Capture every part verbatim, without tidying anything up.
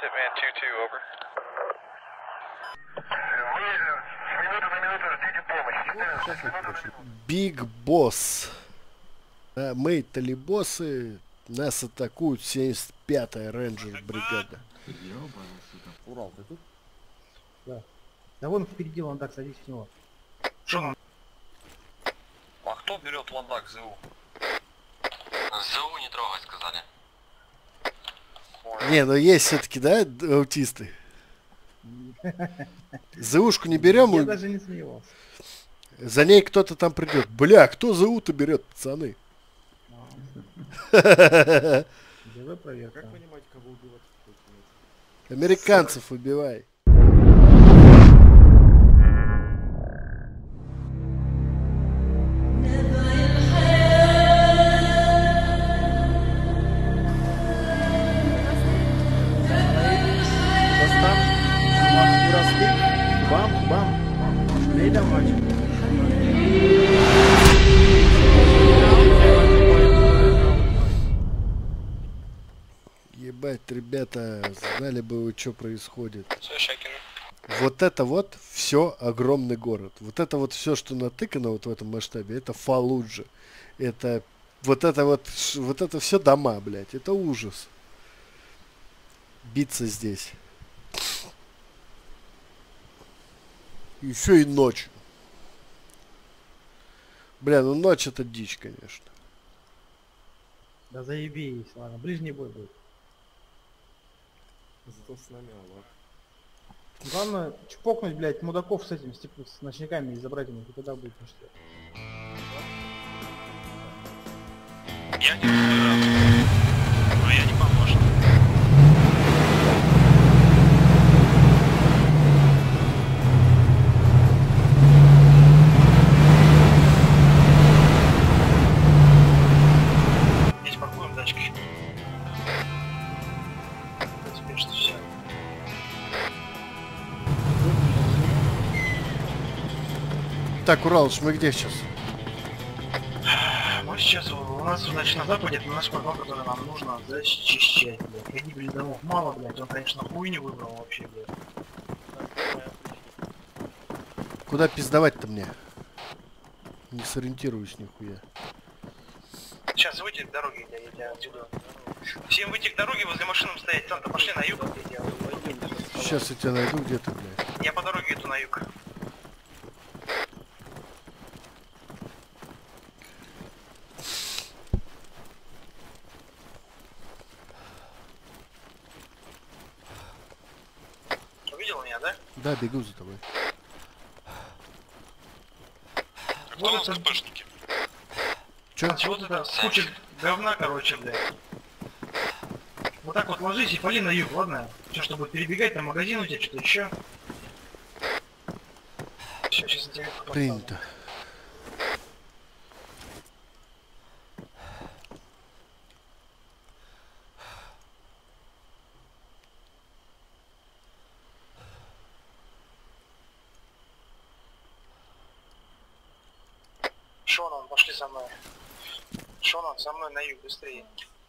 Hitman two two, over. Биг Босс. Мы талибосы. Нас атакуют семьдесят пятая рейнджер бригада. Урал, ты тут? Да. Да вон впереди ландак, садись в него. Что? А кто берет ландак ЗУ? ЗУ не трогать, сказали. Не, ну есть все-таки, да, аутисты? ЗУшку не берем. Я и... даже не смеялся. За ней кто-то там придет. Бля, кто ЗУ-то берет, пацаны? Давай проверка. Как понимать, кого убивать? Американцев убивай. Бам, бам. Нейда матч. Ебать, ребята, знали бы вы, что происходит. Все, Щекин. Вот это вот все огромный город. Вот это вот все, что натыкано вот в этом масштабе, это Фалуджа. Это вот это вот, ш- вот это все дома, блядь. Это ужас. Биться здесь. Еще и ночью. Бля, ну ночь это дичь, конечно. Да заебись, ладно, ближний бой будет. Зато с нами Аллах. Главное, чпокнуть, блядь, мудаков с этим, с, типа, с ночниками и забрать их, и тогда будет ништяк. Я не разбираю. Но я не помощник. Здесь паркуем дачки. Успешно все. Так, Уралыч, мы где сейчас? Мы сейчас, у нас, значит, на западе это наш парк, который нам нужно зачищать, блядь. И гибели домов мало, блядь, он, конечно, хуйню выбрал вообще, блядь. Куда пиздовать-то мне? Не сориентируюсь нихуя. Сейчас выйти к дороге, я, я тебя отсюда. Всем выйти к дороге, возле машинам стоять, там-то пошли на юг. Сейчас я тебя найду где-то, блядь. Я по дороге иду на юг. Увидел меня, да? Да, бегу за тобой. Кто у нас СПшники? Чё? Вот это куча говна, короче, блядь. Вот так вот ложись и пали на юг, ладно? Все, чтобы перебегать, там магазин у тебя, что-то еще. Все, сейчас я тебе Принято. Шонан, пошли со мной. Шонан, со мной на юг, быстрее.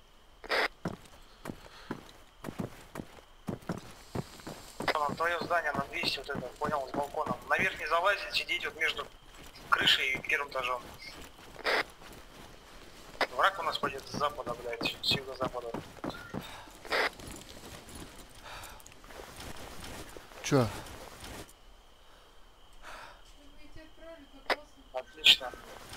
Шонан, твое здание на двести, вот это, понял, с балконом. Наверх не залазить, сидеть вот между крышей и первым этажом. Враг у нас пойдет с запада, блядь, с юго-запада. Чё? Отлично.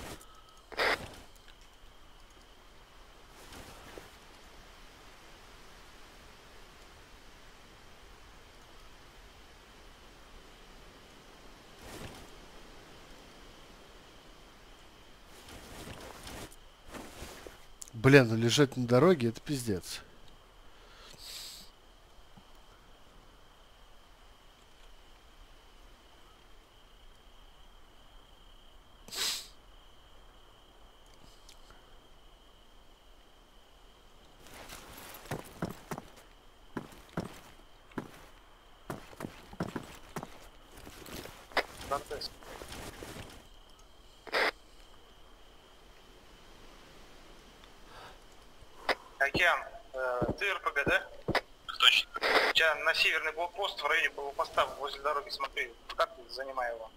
Бля, ну лежать на дороге это пиздец. Дантес. Океан, э, ты РПГ, да? Точно. тебя на северный блокпост в районе блокпоста возле дороги, смотри, как ты занимай его.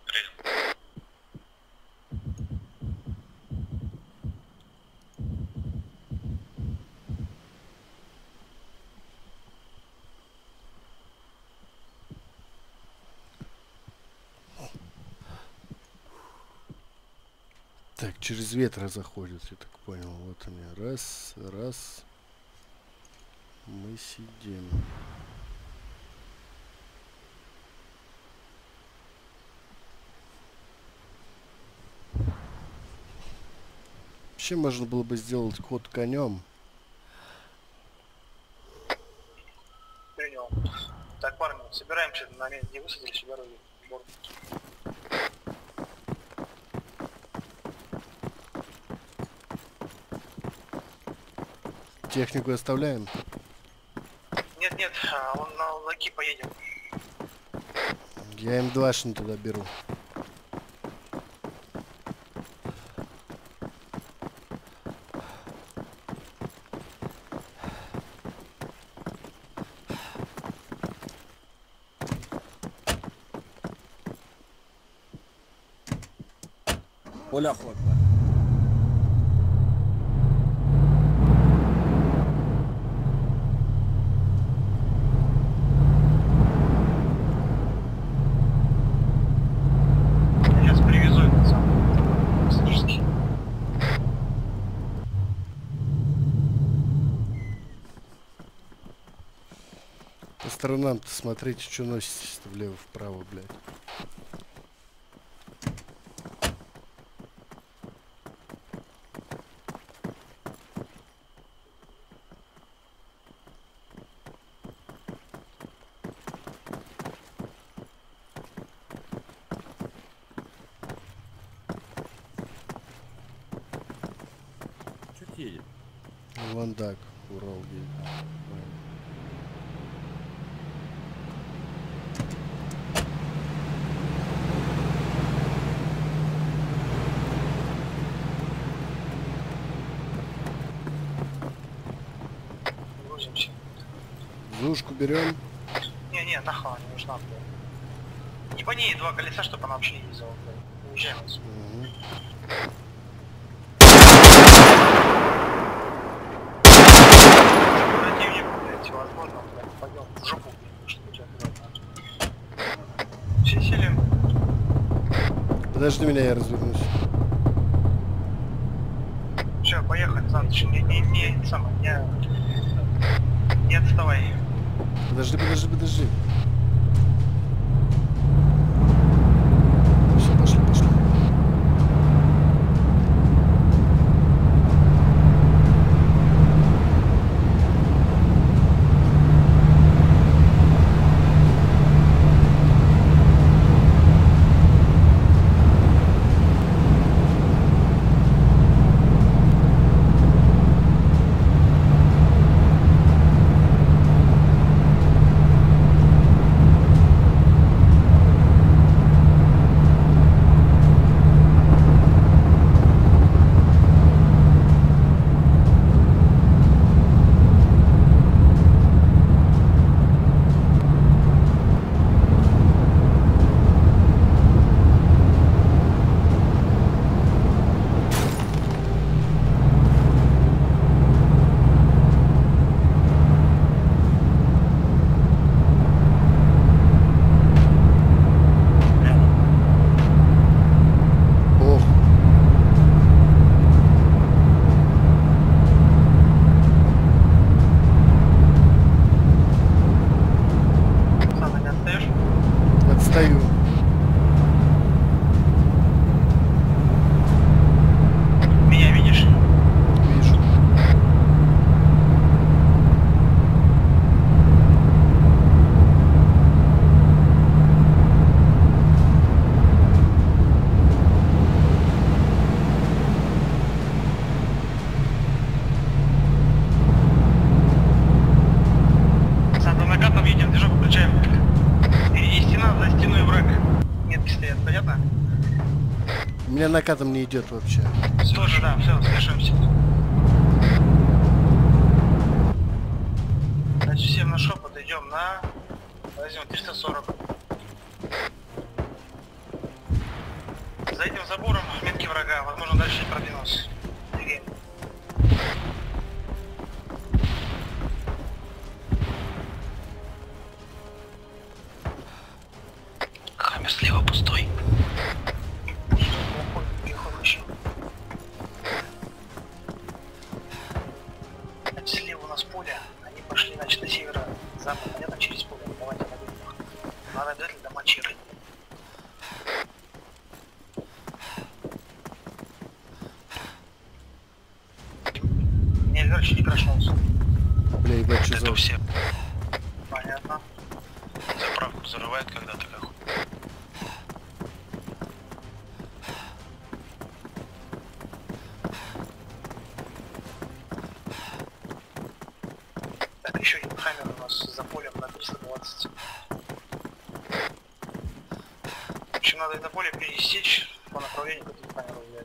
Так, через ветра заходят, я так понял. Вот они. Раз, раз. Мы сидим. Вообще можно было бы сделать ход конем. Принял. Так, парни, собираемся на месте, где высадились, у дороги. Технику оставляем. Нет, нет, а, он на лаки поедем. Я эм два туда беру. Оля Хокла. Сейчас привезу этот самый пассажирский. По сторонам-то смотрите, что носитесь-то влево-вправо, блядь. Чуть едет. Ландак, Урал едет. Грузимся. Зушку берем. Не-не, нахуй, не нужна, блядь. Не по ней два колеса, чтобы она вообще не ездила, блядь. Уезжаем отсюда. Угу. Противник, блядь, возможно, блядь, пойдем в жопу, блядь, что у тебя делать. Все сели. Подожди меня, я развернусь. Все, поехали, Саныч, не, не, не, самое, не, не отставай. Подожди, подожди, подожди. Все, пошли, пошли. У меня накатом не идет вообще. Тоже, да, все, смешиваемся. Значит, всем на шепот. идем на возьмем триста сорок. За этим забором метки врага, возможно, дальше не продвинулся. Хаммер слева пустой. Слева у нас поле, они пошли, значит, на северо-запад, понятно, через поле. Давайте на выход. Надо обязательно до мочиры. Не, короче, не прошелся. Бля, ебать, что Это за... все. Понятно. Заправку взрывает когда-то как. Так, еще один хаммер у нас за полем на триста двадцать. В общем, надо это поле пересечь по направлению к этому хаммеру взять.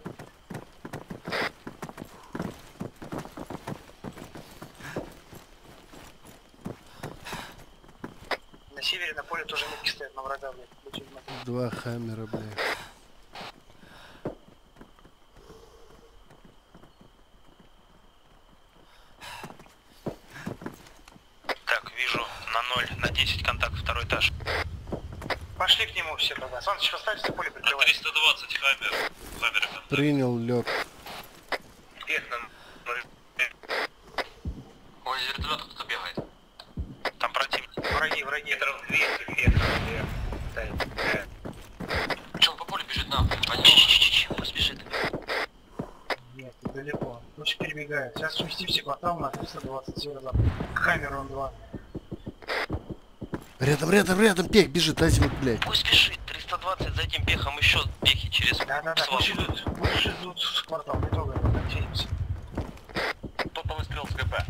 На севере на поле тоже метки стоят на врага, блядь. Будьте внимательны. Два хаммера, блядь. Так, вижу на ноль, на десять контакт, второй этаж. Пошли к нему все тогда. Саныч, поставьте поле На прикрывать. триста двадцать хаммер. Хаммер контакт. Принял, лег. Вверх на ноль. Ой, из вертолета кто-то бегает. Там противник. Враги, враги. Метров двести вверх, вверх. Че, он по полю бежит нам? Чи-чи-чи-чи, пусть бежит. Нет, это далеко. Пусть перебегает. Сейчас сместим все квартал на триста двадцать северо-запад. Хаммер он два. Рядом, рядом, рядом, пех бежит, азимут, блядь. Пусть бежит. триста двадцать, за этим пехом еще пехи через Да-да-да, пусть идут. Пусть идут в квартал, не трогаем, надеемся. Кто-то выстрел с ГП.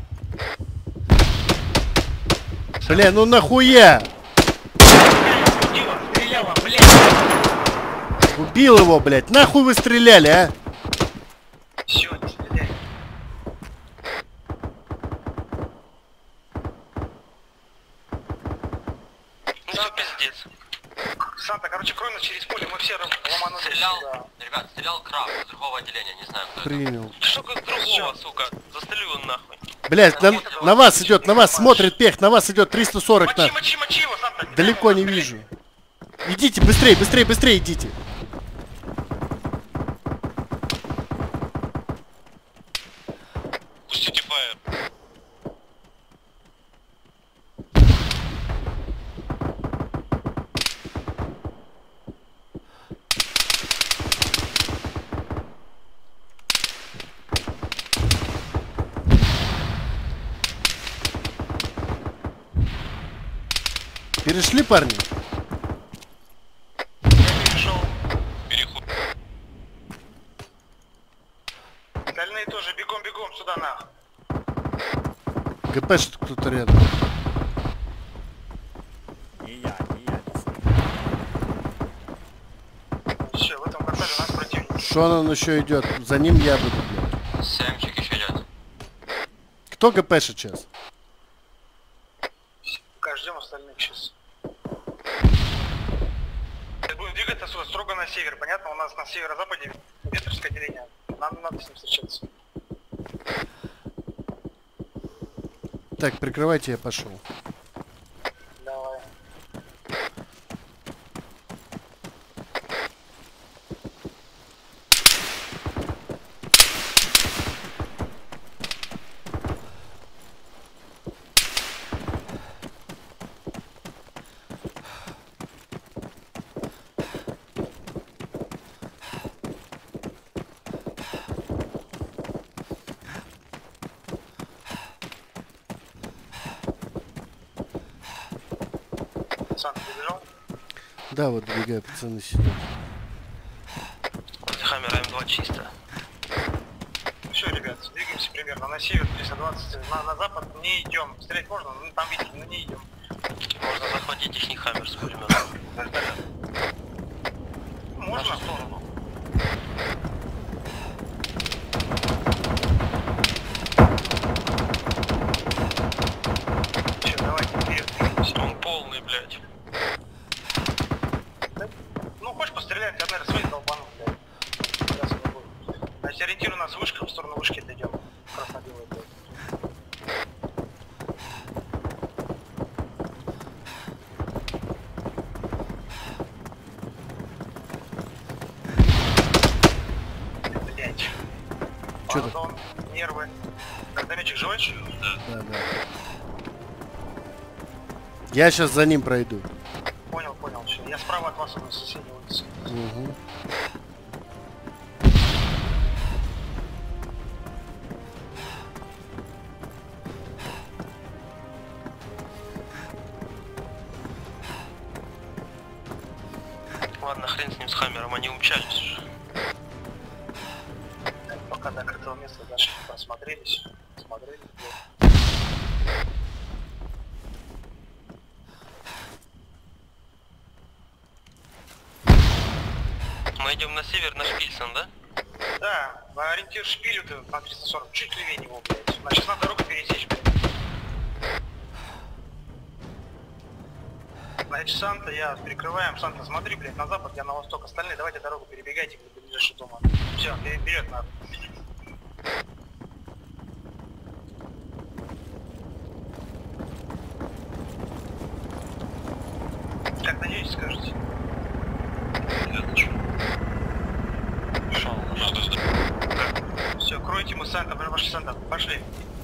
Бля, ну нахуя? Стреляла, блядь! Убил его, блядь. Нахуй вы стреляли, а? Все, не стреляй. Ну все, пиздец. Санта, короче, крой нас через поле, мы все ломанулись. Стрелял, сюда. ребят, стрелял краб из другого отделения, не знаю кто это. Принял. Что как другого, сука? Застрелю его нахуй. Блядь, на, на вас идет, на вас смотрит пех, на вас идет триста сорок на. Мочи, мочи, мочи его, Санта. Далеко не вижу. Идите, быстрее, быстрее, быстрее идите. Пустите фаер. Перешли, парни? Перешел. Переход. Остальные тоже бегом-бегом сюда нахуй. ГП что кто-то рядом. Не я, не я. Все, в этом квартале у нас противник. Шон он еще идет. За ним я буду, блядь. Сэмчик еще идет. Кто ГП сейчас? Пока ждем остальных сейчас. Будем двигаться сюда, строго на север, понятно? У нас на северо-западе ветровское отделение. Нам надо с ним встречаться. Так, прикрывайте, я пошел. Давай. Санта, добежал? Да, вот двигай, пацаны, сидят. Хаммер М два чисто. Все, ребят, двигаемся примерно на север триста двадцать, на, на запад не идем. Стрелять можно, ну там видите, но не идем. Можно захватить их хаммер с пулеметом. Можно в сторону. Все, давайте вперед. Он полный, блядь. Ну, хочешь пострелять, я, наверное, свои долбану, блядь. Я с тобой. Значит, ориентируй нас вышка, в сторону вышки дойдем. Красно-белый, блядь. Блядь. Чё ты? Пардон, нервы. Гранатометчик живой? Да, да. Я сейчас за ним пройду. Понял, понял. Всё. Я справа от вас, на соседней улице. Угу. Ладно, хрен с ним, с Хаммером, они умчались уже. Пока до открытого места дальше посмотрелись. Смотрели. Мы идем на север, на Шпильсон, да? Да, ориентир шпилю ты на триста сорок, чуть левее него, блядь. Значит, надо дорогу пересечь, блядь. Значит, Санта, я прикрываем. Санта, смотри, блядь, на запад, я на восток. Остальные давайте дорогу перебегайте, блядь, до ближайшего дома. Все, вперед надо. Как надеюсь, скажете? Шел, надо сдать. Все, кройте мы Санта, пошли, Санта, пошли.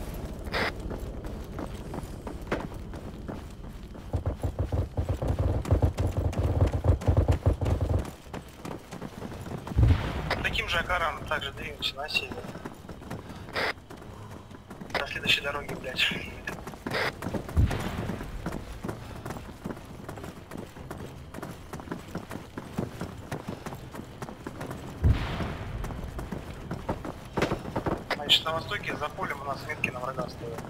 Таким же акаром также двинемся на север. До следующей дороги, блядь. Значит, на востоке за полем у нас метки на врага стоят.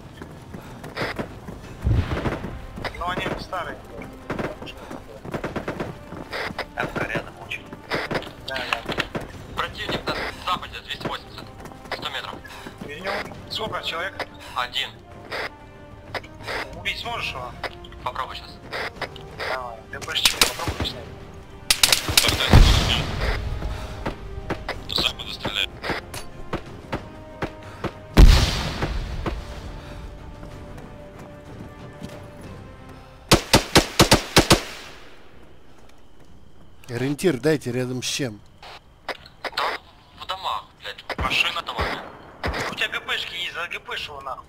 Но они старые. Эвка рядом очень. Да, да. Противник на западе, двести восемьдесят. сто метров. Вернем. Сколько человек? Один. Убить сможешь его? Попробуй сейчас. Давай. ДПшечкой попробуй снять. С запада стреляет. Ориентир дайте рядом с чем. Да, в домах, блядь. Машина домами. У тебя ГПшки есть, за ГПш его нахуй.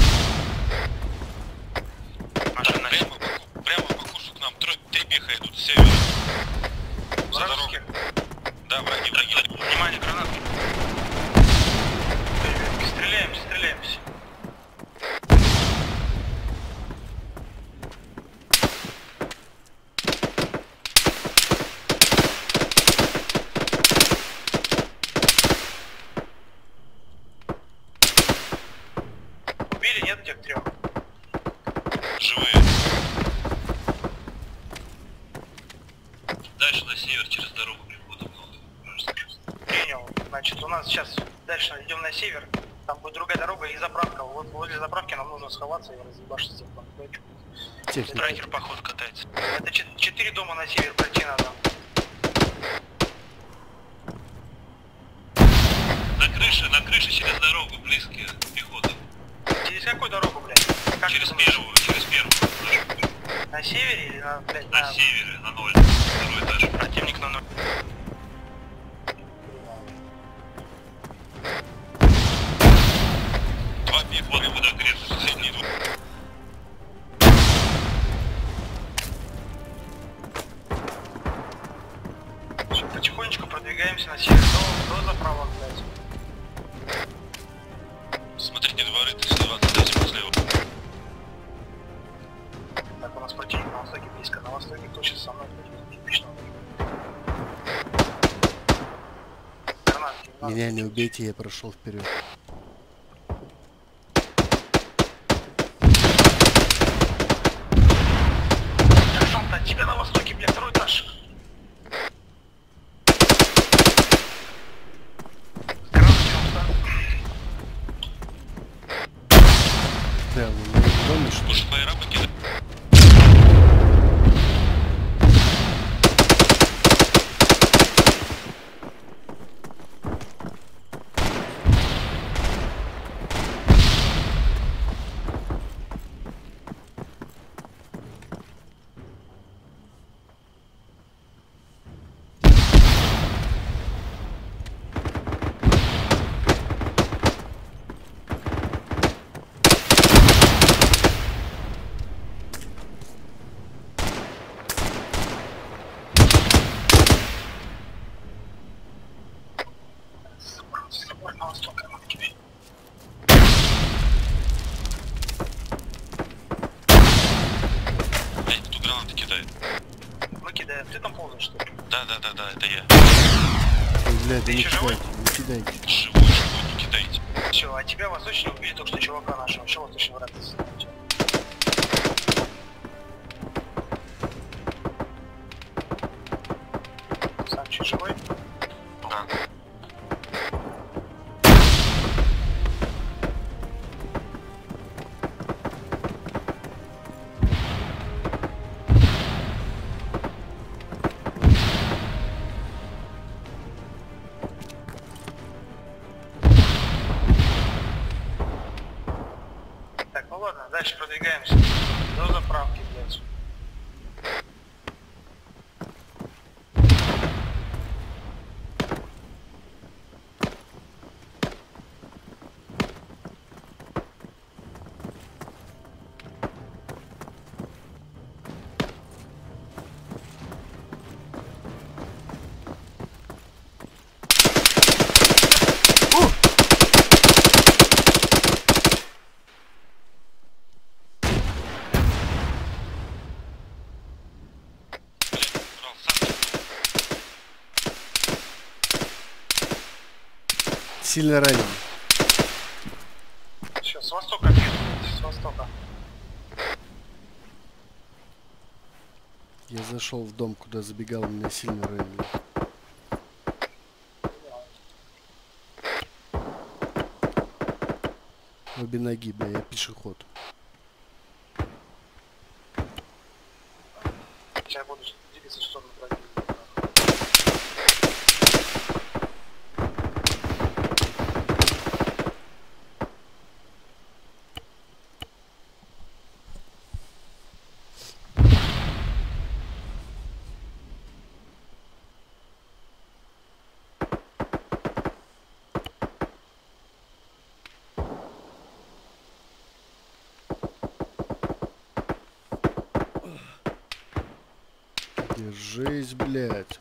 Машина прямо, прямо по курсу к нам. Три, три пеха идут с севера. За дорогу. Вражеских. Да, враги, враги. Внимание, гранаты. Ребятки, стреляемся, стреляемся. Убили, нет тех трех? Живые. Дальше на север, через дорогу прихода много. Принял. Значит, у нас сейчас дальше идем на север. Там будет другая дорога и заправка. Вот возле заправки нам нужно сховаться и разъебашить всех банкбэчек. Техника. Трекер, походу, катается. Это чет- четыре дома на север пройти надо. На крыше, на крыше через дорогу, близкие пехоты. Через какую дорогу, блядь? Как Через ты думаешь? первую, через первую. На севере или на, блядь, На на... севере, на ноль. Второй этаж. Противник на ноль. Два пехоты водокрепы, соседние двое. Всё, потихонечку продвигаемся на север до, до заправок, блядь. Смотрите, дворы, тридцать двадцать, дальше слева. Так, у нас противник на востоке близко. На востоке кто сейчас со мной, блядь, типично. Гранатки, не надо. Меня не убейте, я прошел вперед. Я сам-то от тебя на востоке, блядь, второй этаж. Гранатки нам ставят. Да, ну, в доме что ли? Слушай, фаера покидать. кидает. Мы кидаем. Ты там ползаешь, что ли? Да, да, да, да, это я. Ой, блядь, да Ты не ещё живой? кидайте, не кидайте. Живой, живой, не кидайте. Все, а тебя восточно убили только что чувака нашего. Чего восточно враг? Санчо живой? Да. Так, ну ладно, дальше продвигаемся. До заправки, блядь. Брал сам. Сильно ранен. Все, с востока бьют, с востока. Я зашел в дом, куда забегал, меня сильно ранили. Обе ноги, бля, я пешеход. Сейчас буду двигаться в сторону противника. Держись, блядь.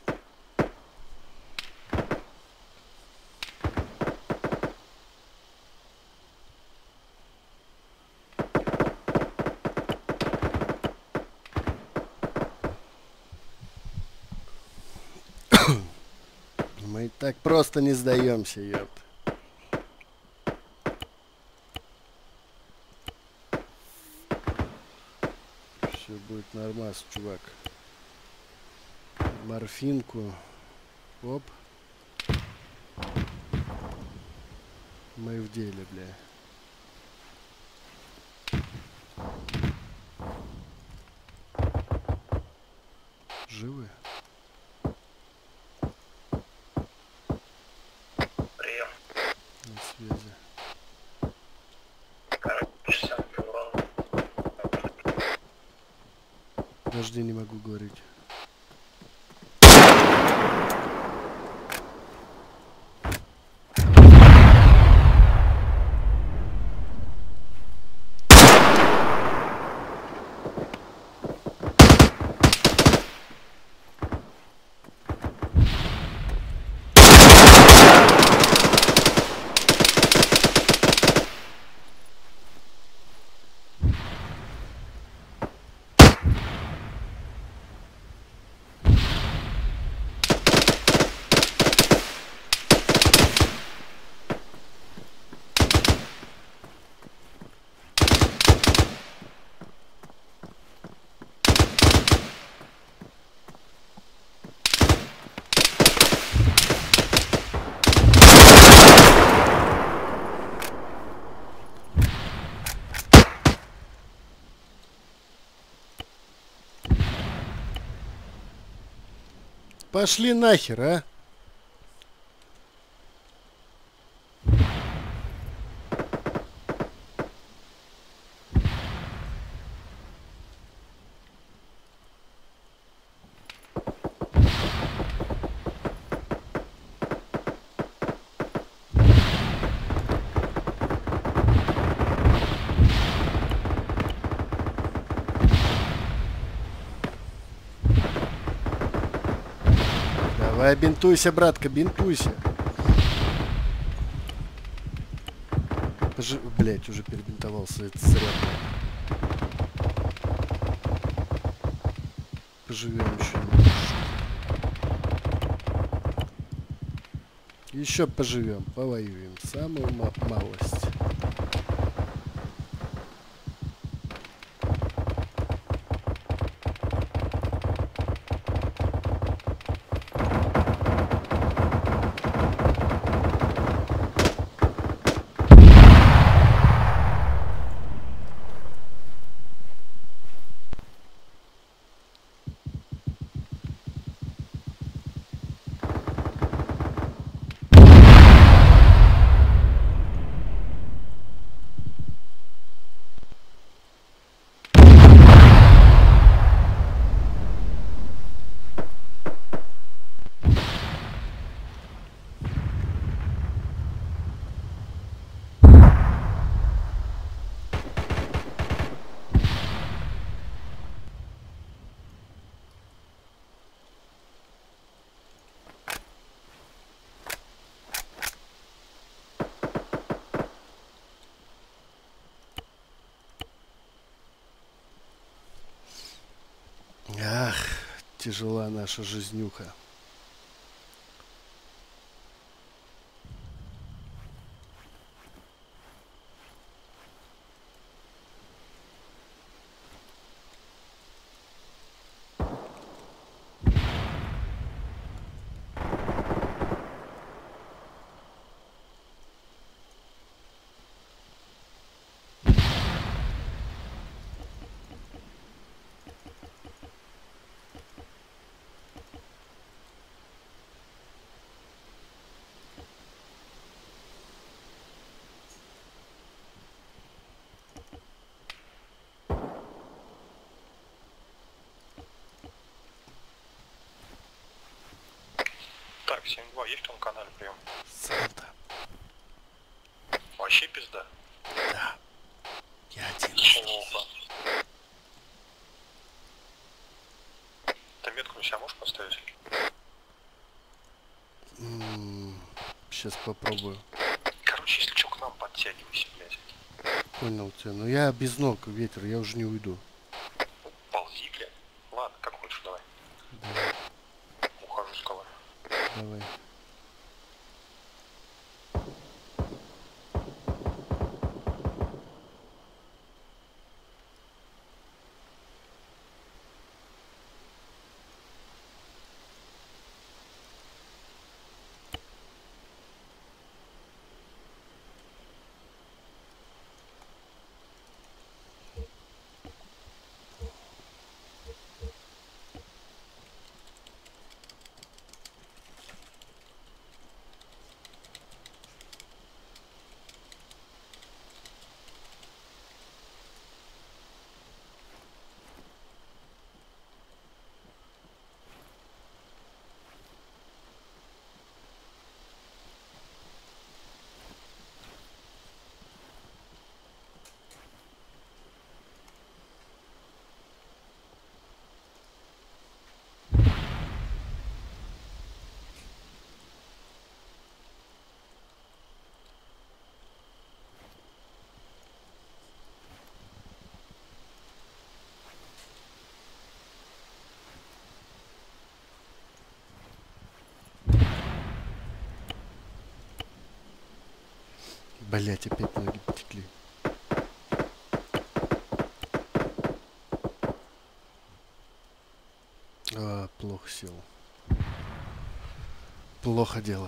Мы так просто не сдаемся, ёпт. Все будет нормас, чувак. Морфинку. Оп. Мы в деле, бля. Живы? Прием. На связи. Короче, сам урон. Подожди, не могу говорить. Пошли нахер, а? Давай, бинтуйся, братка, бинтуйся. Пожи... Блять, уже перебинтовался, это зря. поживем еще немножко. Еще поживем, повоюем. Самую ма- малость. Ах, тяжела наша жизнюха. Так, семь два, есть в том канале прием? Санта, Вообще пизда. да. Я один. Плохо. Ты метку на себя можешь поставить? Сейчас попробую. Короче, если что, к нам подтягивайся, блядь. Понял тебя. Но я без ног, ветер, я уже не уйду. Ползи, блядь. Ладно, как хочешь, давай. Давай. Ухожу с колы. Давай. Блять, опять ноги потекли. А, плохо сел. Плохо дело.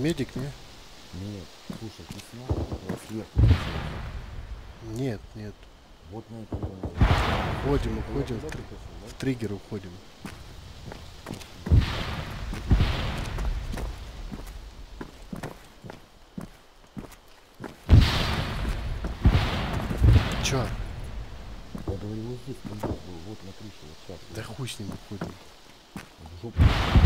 медик, не? Нет, слушай, ты снял? Вот сверху. Нет, нет. Вот на этом уровне. Уходим, Ты уходим, туда в, тр- пришел, да? в триггер уходим. Чё? Я говорю, вот здесь пиндос был, вот на крыше, вот сейчас. Да хуй с ним уходим. В жопу.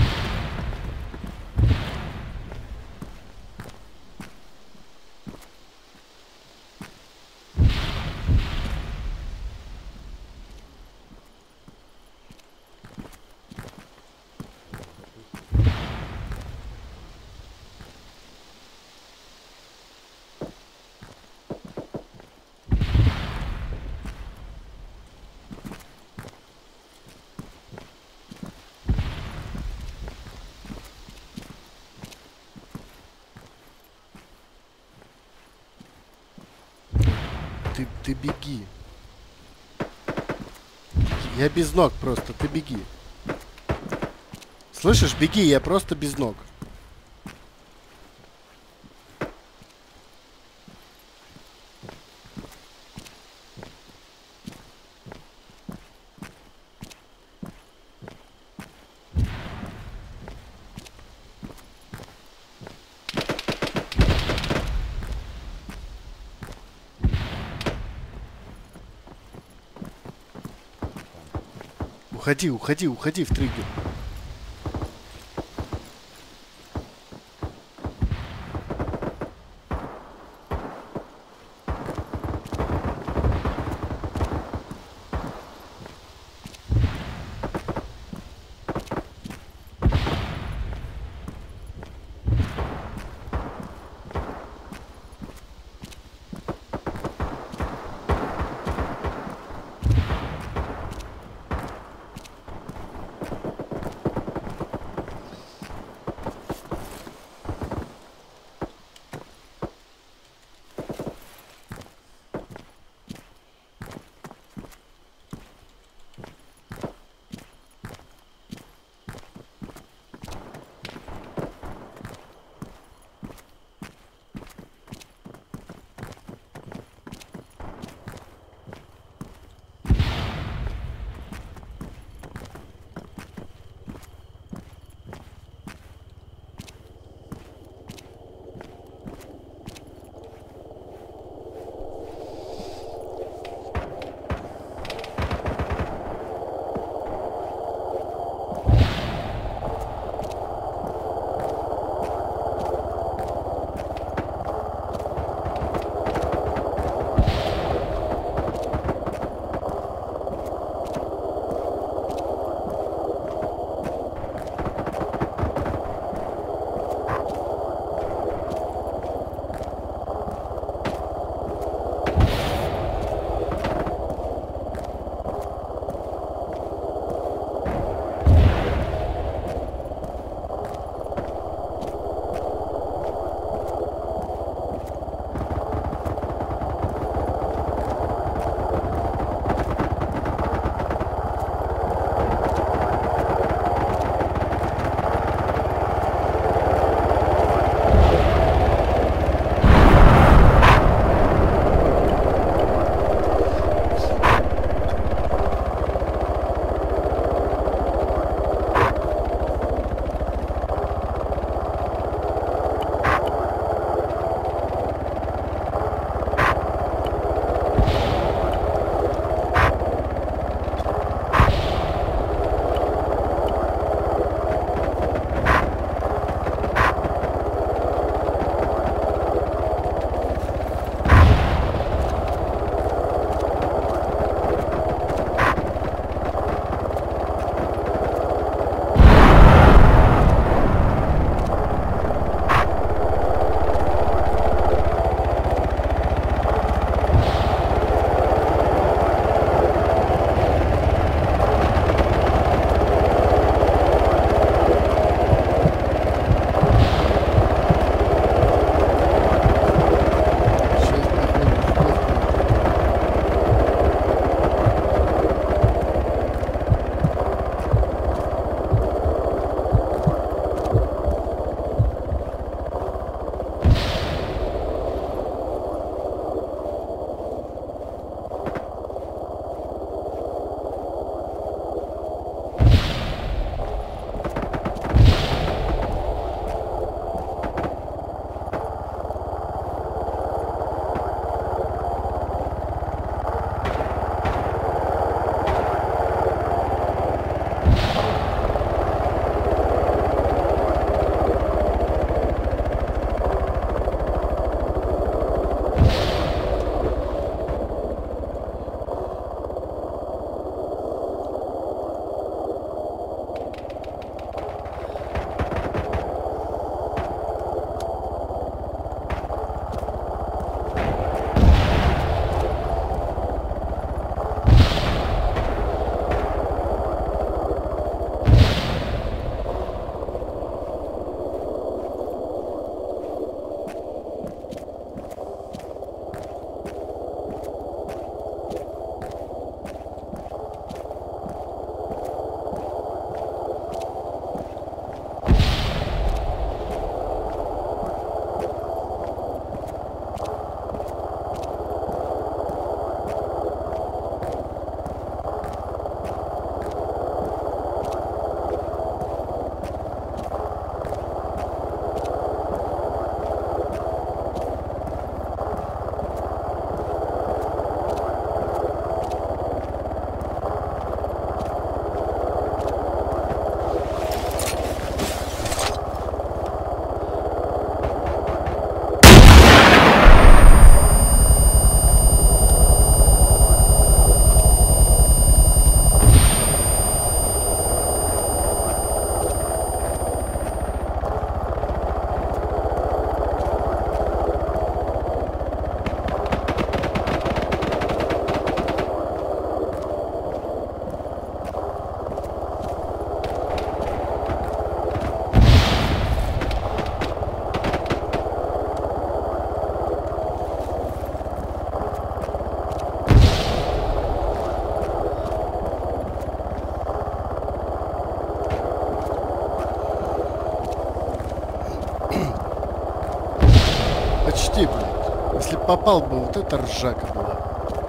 Ты, ты беги. Я без ног просто, ты беги. Слышишь, беги, я просто без ног. Уходи, уходи, уходи в триггер. почти, блядь. Если б попал бы, вот это ржака была.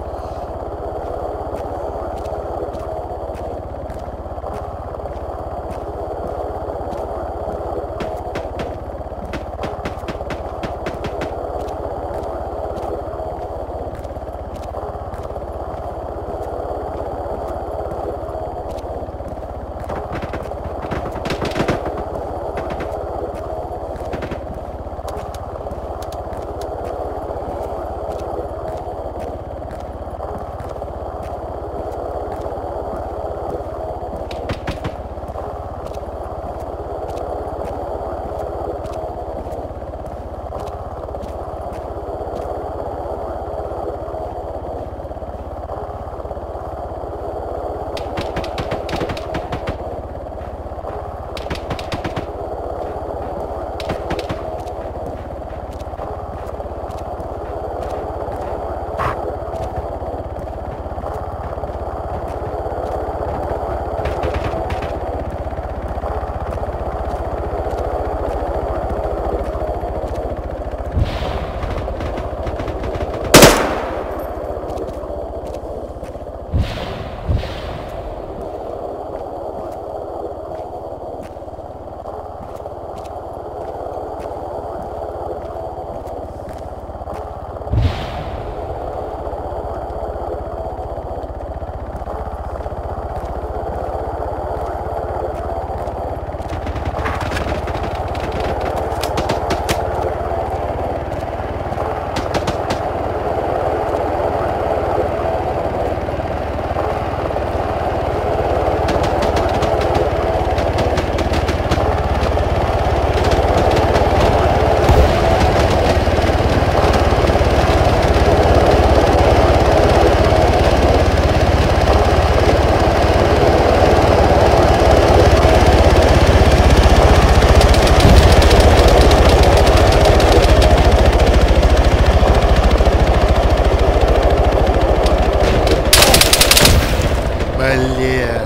Бля.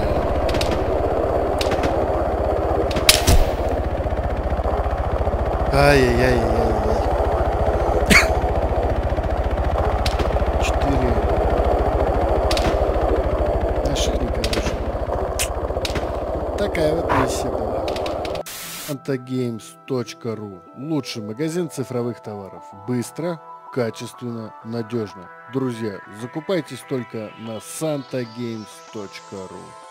Ай-яй-яй-яй-яй. Четыре. Нашли, короче. Такая вот миссия была. антоgames точка ру. Лучший магазин цифровых товаров. Быстро, качественно, надежно. Друзья, закупайтесь только на santagames точка ру.